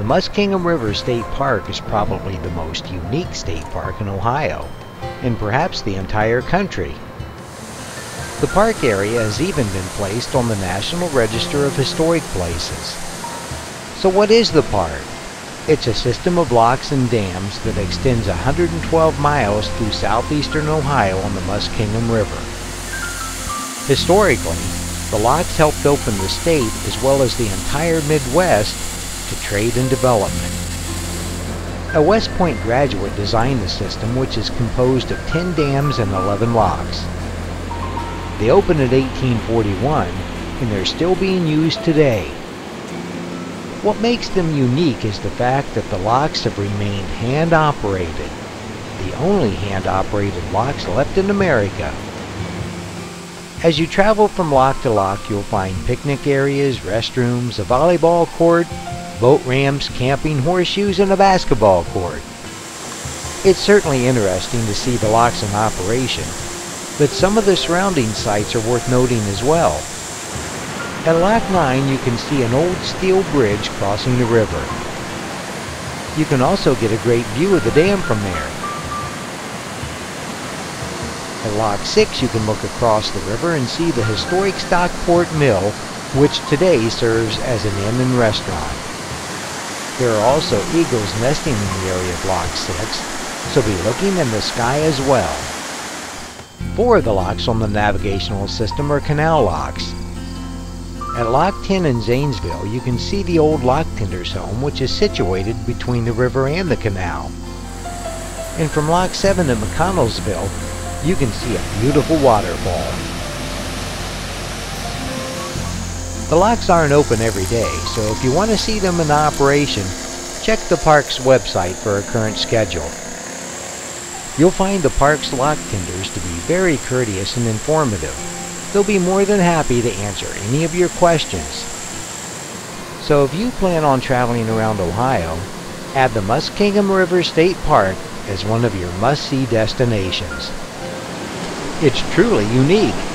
The Muskingum River State Park is probably the most unique state park in Ohio, and perhaps the entire country. The park area has even been placed on the National Register of Historic Places. So what is the park? It's a system of locks and dams that extends 112 miles through southeastern Ohio on the Muskingum River. Historically, the locks helped open the state as well as the entire Midwest to trade and development. A West Point graduate designed the system, which is composed of 10 dams and 11 locks. They opened in 1841, and they're still being used today. What makes them unique is the fact that the locks have remained hand-operated, the only hand-operated locks left in America. As you travel from lock to lock, you'll find picnic areas, restrooms, a volleyball court, boat ramps, camping horseshoes, and a basketball court. It's certainly interesting to see the locks in operation, but some of the surrounding sites are worth noting as well. At Lock 9, you can see an old steel bridge crossing the river. You can also get a great view of the dam from there. At Lock 6, you can look across the river and see the historic Stockport Mill, which today serves as an inn and restaurant. There are also eagles nesting in the area of Lock 6, so be looking in the sky as well. 4 of the locks on the navigational system are canal locks. At Lock 10 in Zanesville, you can see the old lock tender's home, which is situated between the river and the canal. And from Lock 7 at McConnellsville, you can see a beautiful waterfall. The locks aren't open every day, so if you want to see them in operation, check the park's website for a current schedule. You'll find the park's lock tenders to be very courteous and informative. They'll be more than happy to answer any of your questions. So if you plan on traveling around Ohio, add the Muskingum River State Park as one of your must-see destinations. It's truly unique.